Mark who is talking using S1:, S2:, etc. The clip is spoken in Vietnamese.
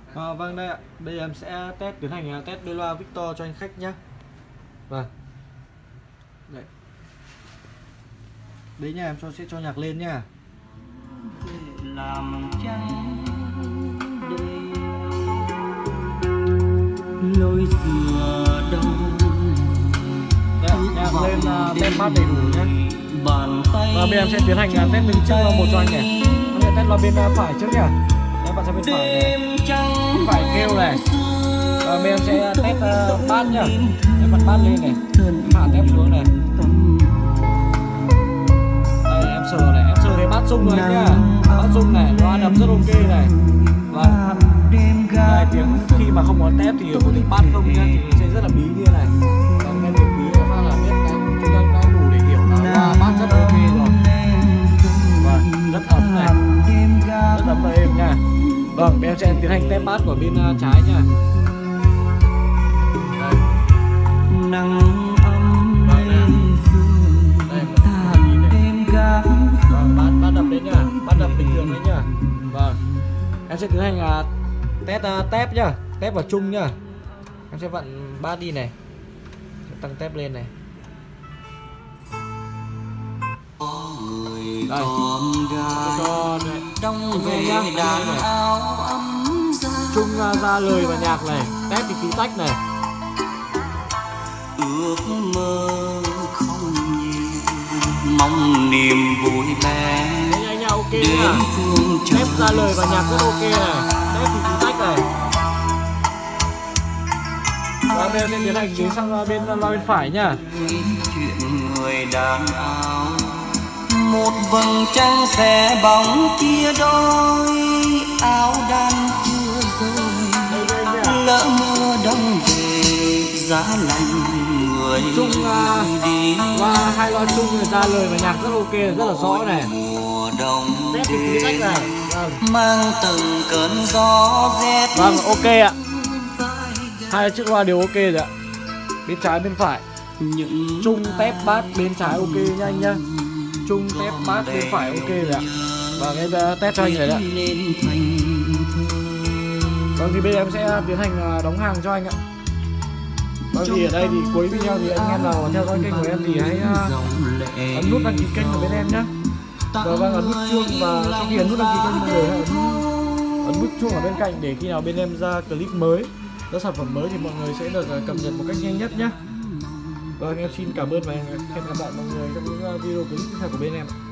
S1: Vâng đây ạ. Bây giờ em sẽ tiến hành test đôi loa Victor cho anh khách nhé. Vâng. Đấy. Đấy nha, em sẽ cho nhạc lên nha.
S2: Làm trắng lối xưa đâu.
S1: Đấy, nhạc lên test bass đầy đủ nhé. Và bây giờ em sẽ tiến hành test từng chiếc loa một cho anh này. Em sẽ test loa bên phải trước nhá. Em bạn sang bên phải này. Bên phải kêu này. Bây giờ em sẽ test bass nhá. Em bật bass lên này. Hạ tép xuống này. Đây em sờ này, em sờ thấy bass rung rồi anh nhá. Bass rung này, loa đập rất ok này. Và đây, tiếng khi mà không có tép thì có tiếng bass không nhá, thì sẽ rất là bí như này. Còn nghe tiếng bí các là biết chúng ta đã đủ để hiểu là loa bass rất ok rồi. Vâng, rất ấm này, rất ấm và êm nha. Vâng, em sẽ tiến hành test bass của bên trái nha. Đây.
S2: Nắng ấm đây tàn đêm gác.
S1: Vâng, bass đập đấy nhá, bass đập bình thường đấy nhá. Vâng, em sẽ tiến hành test tép nhá, tép vào chung nhá. Em sẽ vặn bass đi này, tăng tép lên này. Đây, cho
S2: đông về đàn áo ấm
S1: chung ra lời và nhạc này, tép thì tí tách này.
S2: Ước mơ không nhiều, mong niềm vui bé.
S1: Đấy anh nha, ok nha. Tép ra lời và nhạc rất ok này, tép thì tí tách này. Và bây giờ sẽ tiến hành tiến sang bên loa bên phải nhá.
S2: Chuyện người đàn áo, một vầng trăng xẻ bóng chia đôi, áo đan chưa rơi, lỡ mưa đông về giá lạnh người
S1: chung
S2: đi.
S1: Và hai loa chung ra lời và nhạc rất ok, rất là rõ này.
S2: Mùa đông
S1: Tép thì tí tách này. Vâng,
S2: mang từng cơn gió rét.
S1: vâng ok ạ. Hai chiếc loa đều ok rồi ạ. Bên trái bên phải. Chung tép bass bên trái ok nha anh nhá. Chung tép bass bên phải ok rồi ạ. Vâng, em test cho anh rồi đấy ạ. Vâng thì bây giờ em sẽ tiến hành đóng hàng cho anh ạ. Vâng thì ở đây thì cuối video thì anh em nào theo dõi kênh của em thì hãy ấn nút đăng ký kênh của bên em nhé. Vâng, ấn nút chuông, và sau khi ấn nút đăng ký kênh mọi người hãy ấn nút chuông ở bên cạnh để khi nào bên em ra clip mới, ra sản phẩm mới thì mọi người sẽ được cập nhật một cách nhanh nhất nhé. Vâng, em xin cảm ơn và hẹn gặp lại mọi người trong những video clip tiếp theo của bên em.